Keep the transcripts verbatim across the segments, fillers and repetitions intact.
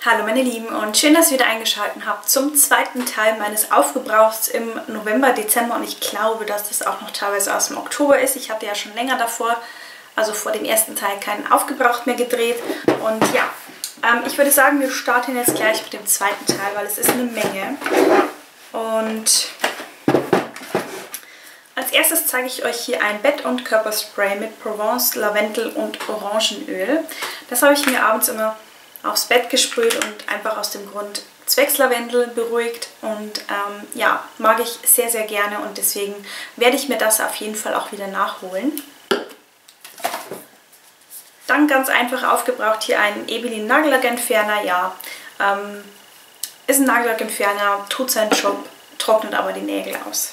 Hallo meine Lieben und schön, dass ihr wieder eingeschaltet habt zum zweiten Teil meines Aufgebrauchs im November, Dezember und ich glaube, dass das auch noch teilweise aus dem Oktober ist. Ich hatte ja schon länger davor, also vor dem ersten Teil, keinen Aufgebraucht mehr gedreht und ja, ähm, ich würde sagen, wir starten jetzt gleich mit dem zweiten Teil, weil es ist eine Menge und als erstes zeige ich euch hier ein Bett- und Körperspray mit Provence, Lavendel und Orangenöl. Das habe ich mir abends immer aufs Bett gesprüht und einfach aus dem Grund zwecks Lavendel beruhigt und ähm, ja, mag ich sehr, sehr gerne und deswegen werde ich mir das auf jeden Fall auch wieder nachholen. Dann ganz einfach aufgebraucht hier einen Ebelin Nagellackentferner. Ja, ähm, ist ein Nagellackentferner, tut seinen Job, trocknet aber die Nägel aus.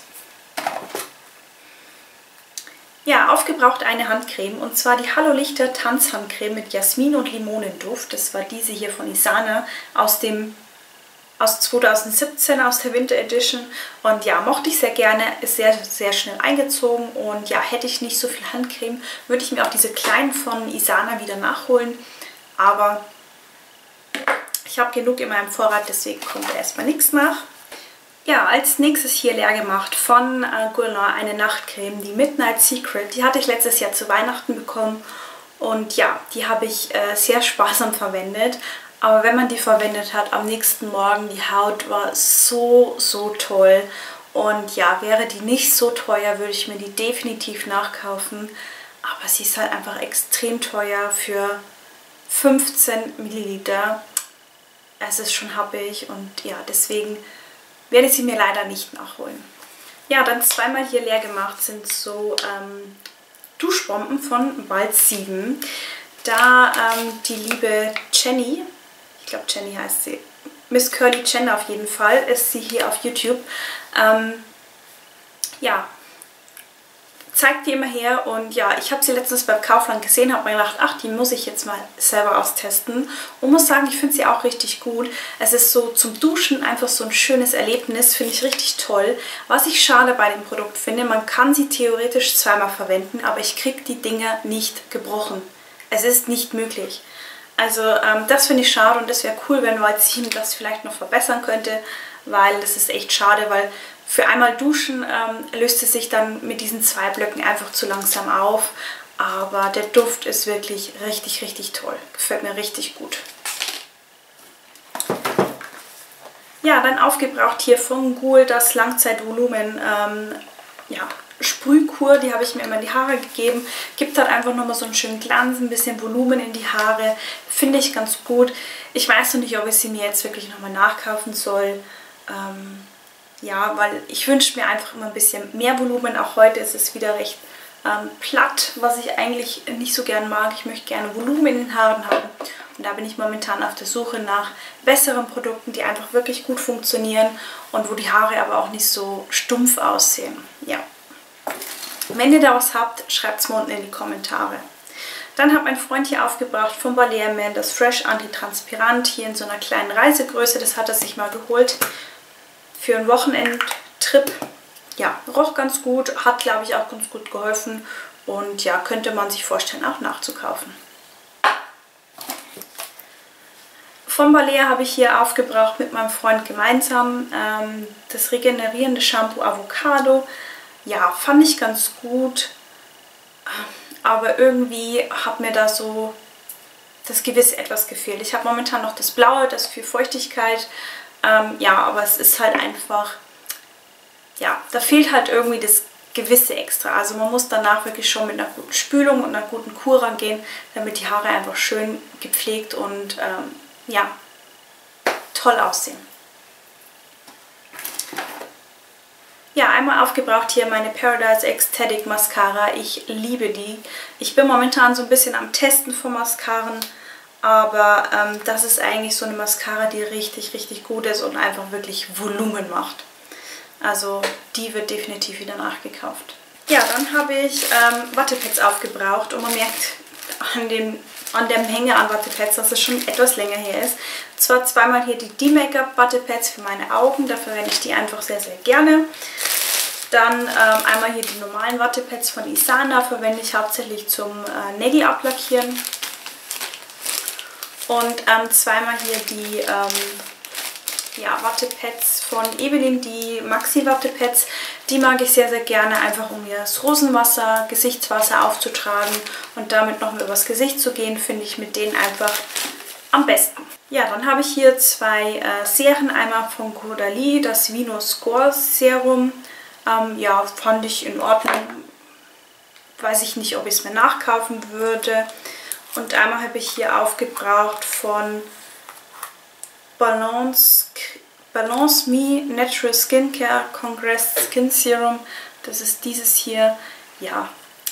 Ja, aufgebraucht eine Handcreme und zwar die Hallo Lichter Tanzhandcreme mit Jasmin und Limonenduft. Das war diese hier von Isana aus dem aus zweitausendsiebzehn, aus der Winter Edition. Und ja, mochte ich sehr gerne, ist sehr, sehr schnell eingezogen und ja, hätte ich nicht so viel Handcreme, würde ich mir auch diese kleinen von Isana wieder nachholen. Aber ich habe genug in meinem Vorrat, deswegen kommt da erstmal nichts nach. Ja, als nächstes hier leer gemacht von äh, Guerlain eine Nachtcreme, die Midnight Secret. Die hatte ich letztes Jahr zu Weihnachten bekommen und ja, die habe ich äh, sehr sparsam verwendet. Aber wenn man die verwendet hat, am nächsten Morgen, die Haut war so, so toll. Und ja, wäre die nicht so teuer, würde ich mir die definitiv nachkaufen. Aber sie ist halt einfach extrem teuer für fünfzehn Milliliter. Es ist schon happig und ja, deswegen werde ich sie mir leider nicht nachholen. Ja, dann zweimal hier leer gemacht sind so ähm, Duschbomben von Bald sieben. Da ähm, die liebe Jenny, ich glaube Jenny heißt sie, Miss Curly Chen auf jeden Fall, ist sie hier auf YouTube. Ähm, ja, zeigt die immer her und ja, ich habe sie letztens beim Kaufland gesehen, habe mir gedacht, ach, die muss ich jetzt mal selber austesten und muss sagen, ich finde sie auch richtig gut. Es ist so zum Duschen einfach so ein schönes Erlebnis, finde ich richtig toll. Was ich schade bei dem Produkt finde, man kann sie theoretisch zweimal verwenden, aber ich kriege die Dinger nicht gebrochen. Es ist nicht möglich. Also ähm, das finde ich schade und das wäre cool, wenn Bald sieben das vielleicht noch verbessern könnte, weil das ist echt schade, weil für einmal duschen ähm, löst es sich dann mit diesen zwei Blöcken einfach zu langsam auf. Aber der Duft ist wirklich richtig, richtig toll. Gefällt mir richtig gut. Ja, dann aufgebraucht hier von Ghoul das Langzeitvolumen ähm, ja, Sprühkur. Die habe ich mir immer in die Haare gegeben. Gibt halt einfach nochmal so einen schönen Glanz, ein bisschen Volumen in die Haare. Finde ich ganz gut. Ich weiß noch nicht, ob ich sie mir jetzt wirklich nochmal nachkaufen soll. Ähm, Ja, weil ich wünsche mir einfach immer ein bisschen mehr Volumen. Auch heute ist es wieder recht ähm, platt, was ich eigentlich nicht so gern mag. Ich möchte gerne Volumen in den Haaren haben. Und da bin ich momentan auf der Suche nach besseren Produkten, die einfach wirklich gut funktionieren und wo die Haare aber auch nicht so stumpf aussehen. Ja. Wenn ihr da was habt, schreibt es mir unten in die Kommentare. Dann hat mein Freund hier aufgebracht von Balea Man das Fresh Antitranspirant hier in so einer kleinen Reisegröße. Das hat er sich mal geholt für einen Wochenendtrip. Ja, roch ganz gut, hat glaube ich auch ganz gut geholfen und ja, könnte man sich vorstellen auch nachzukaufen. Von Balea habe ich hier aufgebraucht mit meinem Freund gemeinsam ähm, das regenerierende Shampoo Avocado. Ja, fand ich ganz gut, aber irgendwie hat mir da so das gewisse etwas gefehlt. Ich habe momentan noch das Blaue, das für Feuchtigkeit. Ähm, ja, aber es ist halt einfach, ja, da fehlt halt irgendwie das gewisse Extra. Also man muss danach wirklich schon mit einer guten Spülung und einer guten Kur rangehen, damit die Haare einfach schön gepflegt und ähm, ja, toll aussehen. Ja, einmal aufgebraucht hier meine Paradise Ecstatic Mascara. Ich liebe die. Ich bin momentan so ein bisschen am Testen von Mascaren. Aber ähm, das ist eigentlich so eine Mascara, die richtig, richtig gut ist und einfach wirklich Volumen macht. Also die wird definitiv wieder nachgekauft. Ja, dann habe ich ähm, Wattepads aufgebraucht und man merkt an, den, an der Menge an Wattepads, dass es schon etwas länger her ist. Und zwar zweimal hier die D-Make-up Wattepads für meine Augen, da verwende ich die einfach sehr, sehr gerne. Dann ähm, einmal hier die normalen Wattepads von Isana, verwende ich hauptsächlich zum äh, Nägel ablackieren. Und ähm, zweimal hier die ähm, ja, Wattepads von Ebelin, die Maxi-Wattepads. Die mag ich sehr, sehr gerne, einfach um mir das Rosenwasser, Gesichtswasser aufzutragen und damit nochmal übers Gesicht zu gehen, finde ich mit denen einfach am besten. Ja, dann habe ich hier zwei äh, Serien, einmal von Caudalie, das Vino Score Serum. Ähm, ja, fand ich in Ordnung. Weiß ich nicht, ob ich es mir nachkaufen würde. Und einmal habe ich hier aufgebraucht von Balance, Balance Me Natural Skincare Congress Skin Serum. Das ist dieses hier. Ja.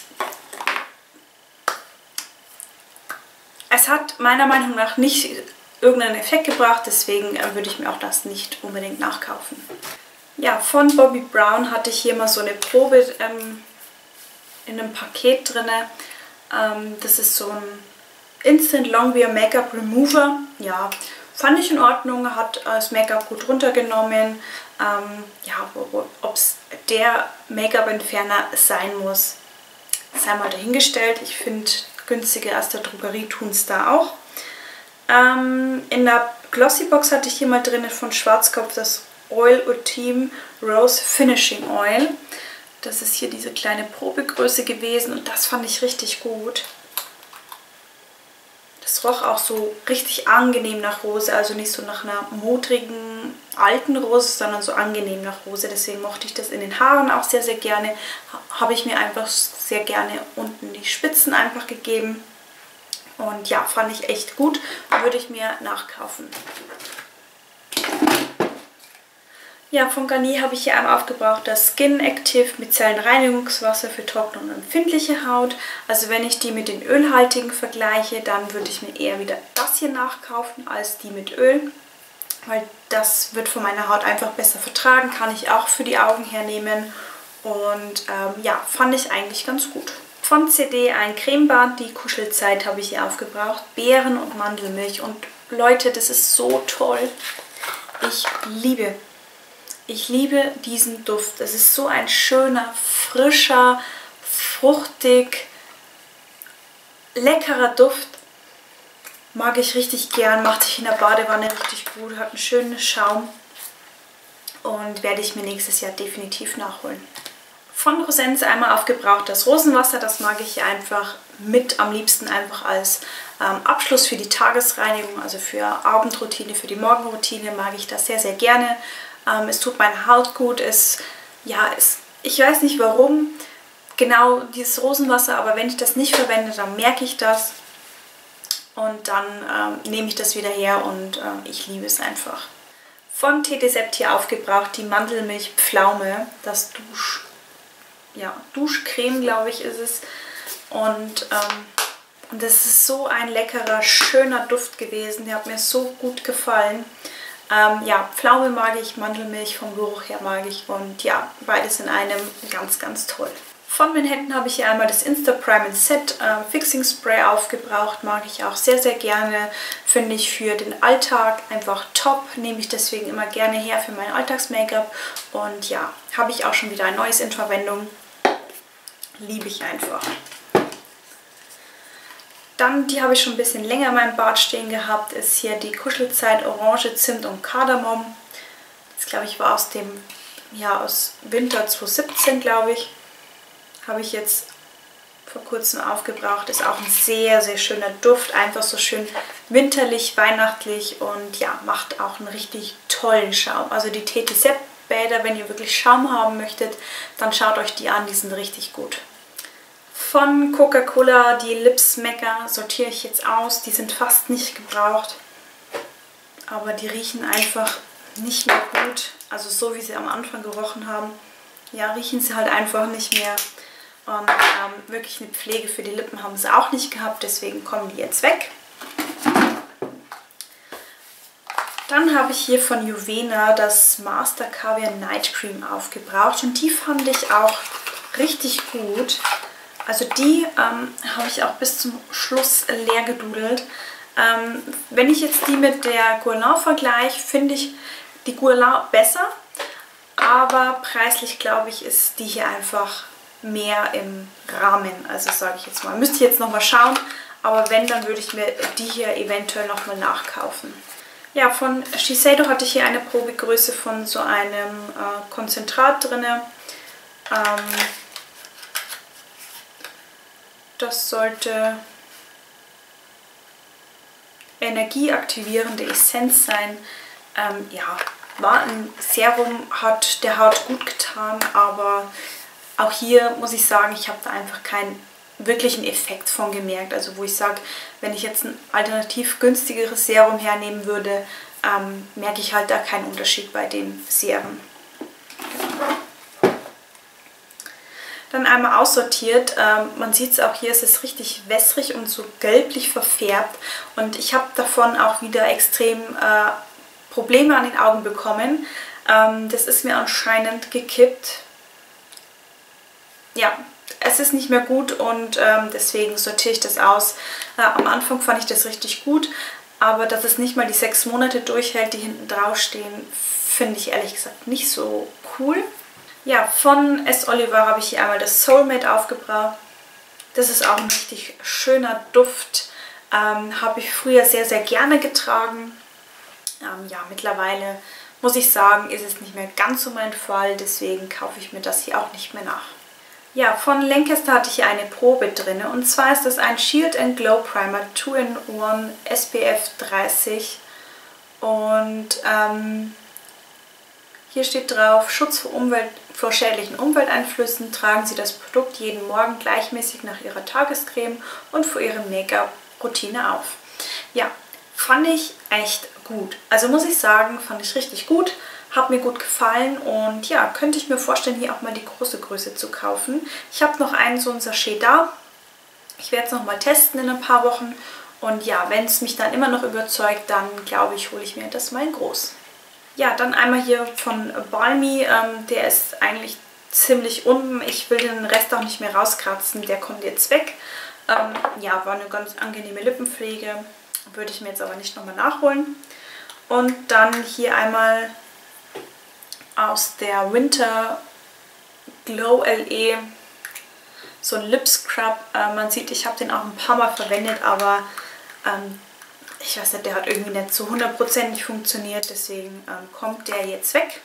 Es hat meiner Meinung nach nicht irgendeinen Effekt gebracht, deswegen äh, würde ich mir auch das nicht unbedingt nachkaufen. Ja, von Bobbi Brown hatte ich hier mal so eine Probe ähm, in einem Paket drin. Ähm, das ist so ein Instant Longwear Make-up Remover. Ja, fand ich in Ordnung, hat das Make-up gut runtergenommen. Ähm, ja, ob es der Make-up-Entferner sein muss, sei mal dahingestellt. Ich finde, günstige aus der Drogerie tun es da auch. Ähm, in der Glossybox hatte ich hier mal drin von Schwarzkopf das Oil Ultime Rose Finishing Oil. Das ist hier diese kleine Probegröße gewesen und das fand ich richtig gut. Das roch auch so richtig angenehm nach Rose, also nicht so nach einer modrigen alten Rose, sondern so angenehm nach Rose. Deswegen mochte ich das in den Haaren auch sehr, sehr gerne. Habe ich mir einfach sehr gerne unten die Spitzen einfach gegeben. Und ja, fand ich echt gut. Würde ich mir nachkaufen. Ja, von Garnier habe ich hier einmal aufgebraucht das Skin Active Micellenreinigungswasser für trockene und empfindliche Haut. Also wenn ich die mit den ölhaltigen vergleiche, dann würde ich mir eher wieder das hier nachkaufen als die mit Öl. Weil das wird von meiner Haut einfach besser vertragen, kann ich auch für die Augen hernehmen. Und ähm, ja, fand ich eigentlich ganz gut. Von C D ein Cremebad, die Kuschelzeit habe ich hier aufgebraucht. Beeren und Mandelmilch. Und Leute, das ist so toll. Ich liebe Ich liebe diesen Duft. Es ist so ein schöner, frischer, fruchtig, leckerer Duft. Mag ich richtig gern. Macht sich in der Badewanne richtig gut. Hat einen schönen Schaum. Und werde ich mir nächstes Jahr definitiv nachholen. Von Rosense einmal aufgebraucht das Rosenwasser. Das mag ich einfach mit am liebsten einfach als ähm, Abschluss für die Tagesreinigung. Also für Abendroutine, für die Morgenroutine mag ich das sehr, sehr gerne. Ähm, es tut meiner Haut gut, es, ja, es, ich weiß nicht warum, genau dieses Rosenwasser, aber wenn ich das nicht verwende, dann merke ich das und dann ähm, nehme ich das wieder her und äh, ich liebe es einfach. Von Tetesept hier aufgebraucht die Mandelmilch Pflaume, das Dusch, ja, Duschcreme, glaube ich, ist es. Und ähm, das ist so ein leckerer, schöner Duft gewesen, der hat mir so gut gefallen. Ähm, ja, Pflaume mag ich, Mandelmilch vom Geruch her mag ich und ja, beides in einem ganz, ganz toll. Von Manhattan habe ich hier einmal das Insta Prime and Set äh, Fixing Spray aufgebraucht, mag ich auch sehr, sehr gerne, finde ich für den Alltag einfach top, nehme ich deswegen immer gerne her für mein Alltags-Make-up und ja, habe ich auch schon wieder ein neues in Verwendung, liebe ich einfach. Dann, die habe ich schon ein bisschen länger in meinem Bad stehen gehabt, ist hier die Kuschelzeit Orange, Zimt und Kardamom. Das, glaube ich, war aus dem, ja, aus Winter zweitausendsiebzehn, glaube ich. Habe ich jetzt vor kurzem aufgebraucht. Ist auch ein sehr, sehr schöner Duft. Einfach so schön winterlich, weihnachtlich und ja, macht auch einen richtig tollen Schaum. Also die Tetesept-Bäder, wenn ihr wirklich Schaum haben möchtet, dann schaut euch die an, die sind richtig gut. Von Coca-Cola die Lipsmacker sortiere ich jetzt aus. Die sind fast nicht gebraucht, aber die riechen einfach nicht mehr gut. Also so wie sie am Anfang gerochen haben, ja, riechen sie halt einfach nicht mehr. Und ähm, wirklich eine Pflege für die Lippen haben sie auch nicht gehabt, deswegen kommen die jetzt weg. Dann habe ich hier von Juvena das Master Caviar Night Cream aufgebraucht und die fand ich auch richtig gut. Also die ähm, habe ich auch bis zum Schluss leer gedudelt. Ähm, wenn ich jetzt die mit der Guerlain vergleiche, finde ich die Guerlain besser. Aber preislich, glaube ich, ist die hier einfach mehr im Rahmen. Also sage ich jetzt mal. Müsste ich jetzt nochmal schauen. Aber wenn, dann würde ich mir die hier eventuell nochmal nachkaufen. Ja, von Shiseido hatte ich hier eine Probegröße von so einem äh, Konzentrat drin. Ähm, das sollte energieaktivierende Essenz sein. Ähm, ja, war ein Serum, hat der Haut gut getan, aber auch hier muss ich sagen, ich habe da einfach keinen wirklichen Effekt von gemerkt. Also wo ich sage, wenn ich jetzt ein alternativ günstigeres Serum hernehmen würde, ähm, merke ich halt da keinen Unterschied bei den Serien. Dann einmal aussortiert. Ähm, man sieht es auch hier, es ist richtig wässrig und so gelblich verfärbt. Und ich habe davon auch wieder extrem äh, Probleme an den Augen bekommen. Ähm, das ist mir anscheinend gekippt. Ja, es ist nicht mehr gut und ähm, deswegen sortiere ich das aus. Äh, am Anfang fand ich das richtig gut, aber dass es nicht mal die sechs Monate durchhält, die hinten drauf stehen, finde ich ehrlich gesagt nicht so cool. Ja, von S. Oliver habe ich hier einmal das Soulmate aufgebraucht. Das ist auch ein richtig schöner Duft. Ähm, habe ich früher sehr, sehr gerne getragen. Ähm, ja, mittlerweile muss ich sagen, ist es nicht mehr ganz so mein Fall, deswegen kaufe ich mir das hier auch nicht mehr nach. Ja, von Lancaster hatte ich hier eine Probe drin und zwar ist das ein Shield and Glow Primer two in one S P F dreißig und ähm, hier steht drauf, Schutz vor, Umwelt, vor schädlichen Umwelteinflüssen, tragen Sie das Produkt jeden Morgen gleichmäßig nach Ihrer Tagescreme und vor Ihrer Make-up-Routine auf. Ja, fand ich echt gut. Also muss ich sagen, fand ich richtig gut. Hat mir gut gefallen und ja, könnte ich mir vorstellen, hier auch mal die große Größe zu kaufen. Ich habe noch einen so ein Sachet da. Ich werde es nochmal testen in ein paar Wochen. Und ja, wenn es mich dann immer noch überzeugt, dann glaube ich, hole ich mir das mal groß. Ja, dann einmal hier von Balmy. Ähm, der ist eigentlich ziemlich unten. Ich will den Rest auch nicht mehr rauskratzen. Der kommt jetzt weg. Ähm, ja, war eine ganz angenehme Lippenpflege. Würde ich mir jetzt aber nicht nochmal nachholen. Und dann hier einmal aus der Winter Glow L E so ein Lip Scrub. Äh, man sieht, ich habe den auch ein paar Mal verwendet, aber ähm, ich weiß nicht, der hat irgendwie nicht so hundertprozentig funktioniert, deswegen ähm, kommt der jetzt weg.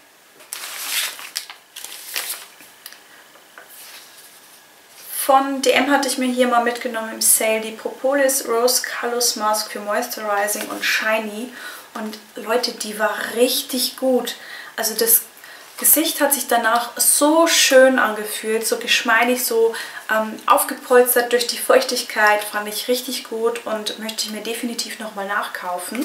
Von D M hatte ich mir hier mal mitgenommen im Sale die Propolis Rose Callus Mask für Moisturizing und Shiny. Und Leute, die war richtig gut. Also das Gesicht hat sich danach so schön angefühlt, so geschmeidig, so ähm, aufgepolstert durch die Feuchtigkeit, fand ich richtig gut und möchte ich mir definitiv nochmal nachkaufen.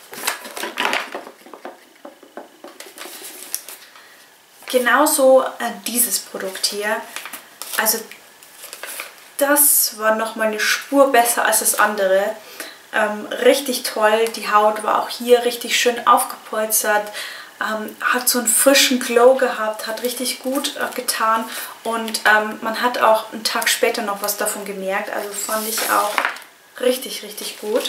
Genauso äh, dieses Produkt hier, also das war nochmal eine Spur besser als das andere. Ähm, richtig toll, die Haut war auch hier richtig schön aufgepolstert. Ähm, hat so einen frischen Glow gehabt, hat richtig gut äh, getan und ähm, man hat auch einen Tag später noch was davon gemerkt, also fand ich auch richtig, richtig gut.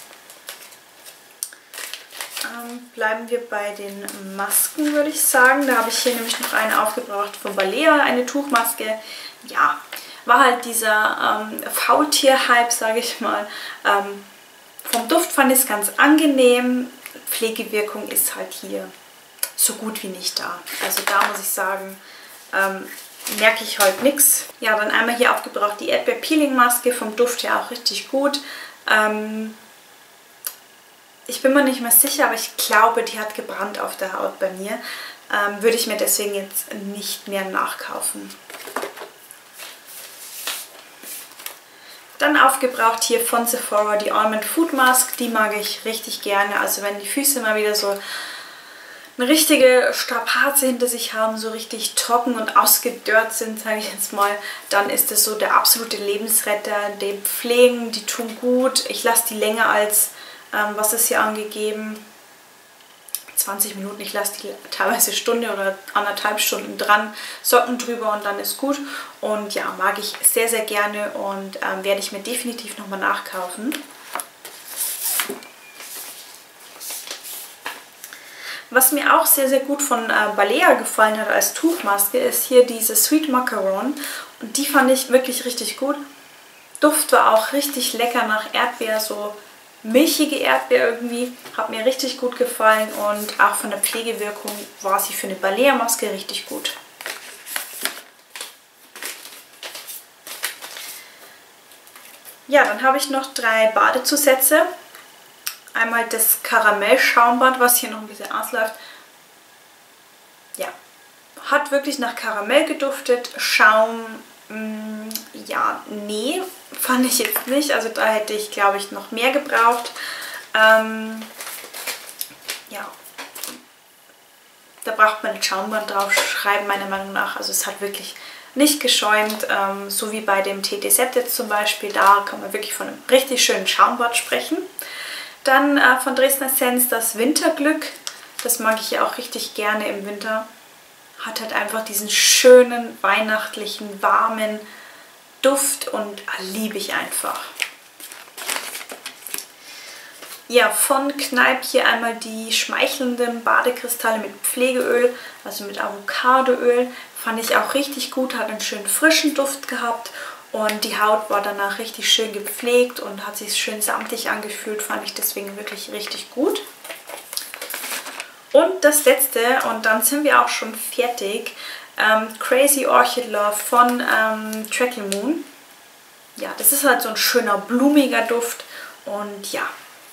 Ähm, bleiben wir bei den Masken, würde ich sagen. Da habe ich hier nämlich noch eine aufgebraucht von Balea, eine Tuchmaske. Ja, war halt dieser ähm, Faultier-Hype, sage ich mal. Ähm, vom Duft fand ich es ganz angenehm, Pflegewirkung ist halt hier so gut wie nicht da. Also da muss ich sagen, ähm, merke ich heute nichts. Ja, dann einmal hier aufgebraucht die Erdbeer Peeling Maske, vom Duft her auch richtig gut. Ähm, ich bin mir nicht mehr sicher, aber ich glaube, die hat gebrannt auf der Haut bei mir. Ähm, würde ich mir deswegen jetzt nicht mehr nachkaufen. Dann aufgebraucht hier von Sephora die Almond Food Mask. Die mag ich richtig gerne. Also wenn die Füße mal wieder so eine richtige Strapaze hinter sich haben, so richtig trocken und ausgedörrt sind, sage ich jetzt mal, dann ist das so der absolute Lebensretter. Die pflegen, die tun gut. Ich lasse die länger als, ähm, was ist hier angegeben, zwanzig Minuten. Ich lasse die teilweise eine Stunde oder anderthalb Stunden dran, Socken drüber und dann ist gut. Und ja, mag ich sehr, sehr gerne und ähm, werde ich mir definitiv nochmal nachkaufen. Was mir auch sehr, sehr gut von äh, Balea gefallen hat als Tuchmaske, ist hier diese Sweet Macaron. Und die fand ich wirklich richtig gut. Duft war auch richtig lecker nach Erdbeer, so milchige Erdbeer irgendwie. Hat mir richtig gut gefallen und auch von der Pflegewirkung war sie für eine Balea-Maske richtig gut. Ja, dann habe ich noch drei Badezusätze. Einmal das Karamell-Schaumbad, was hier noch ein bisschen ausläuft. Ja, hat wirklich nach Karamell geduftet. Schaum, mh, ja, nee, fand ich jetzt nicht. Also da hätte ich, glaube ich, noch mehr gebraucht. Ähm, ja, da braucht man ein Schaumbad drauf schreiben, meiner Meinung nach. Also es hat wirklich nicht geschäumt, ähm, so wie bei dem T T Set jetzt zum Beispiel. Da kann man wirklich von einem richtig schönen Schaumbad sprechen. Dann äh, von Dresdner Sense das Winterglück. Das mag ich ja auch richtig gerne im Winter. Hat halt einfach diesen schönen, weihnachtlichen, warmen Duft und äh, liebe ich einfach. Ja, von Kneipp hier einmal die schmeichelnden Badekristalle mit Pflegeöl, also mit Avocadoöl. Fand ich auch richtig gut, hat einen schönen frischen Duft gehabt. Und die Haut war danach richtig schön gepflegt und hat sich schön samtig angefühlt. Fand ich deswegen wirklich richtig gut. Und das letzte, und dann sind wir auch schon fertig, ähm, Crazy Orchid Love von ähm, Treacle Moon. Ja, das ist halt so ein schöner, blumiger Duft. Und ja,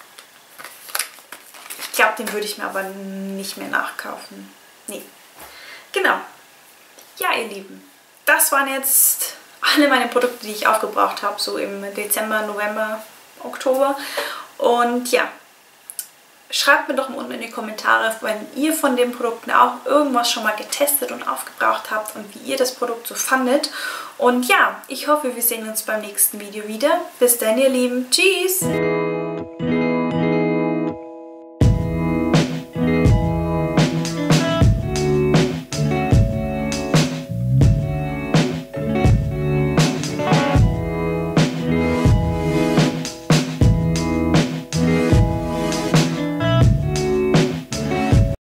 ich glaube, den würde ich mir aber nicht mehr nachkaufen. Nee, genau. Ja, ihr Lieben, das waren jetzt alle meine Produkte, die ich aufgebraucht habe, so im Dezember, November, Oktober. Und ja, schreibt mir doch mal unten in die Kommentare, wenn ihr von den Produkten auch irgendwas schon mal getestet und aufgebraucht habt und wie ihr das Produkt so fandet. Und ja, ich hoffe, wir sehen uns beim nächsten Video wieder. Bis dann, ihr Lieben. Tschüss!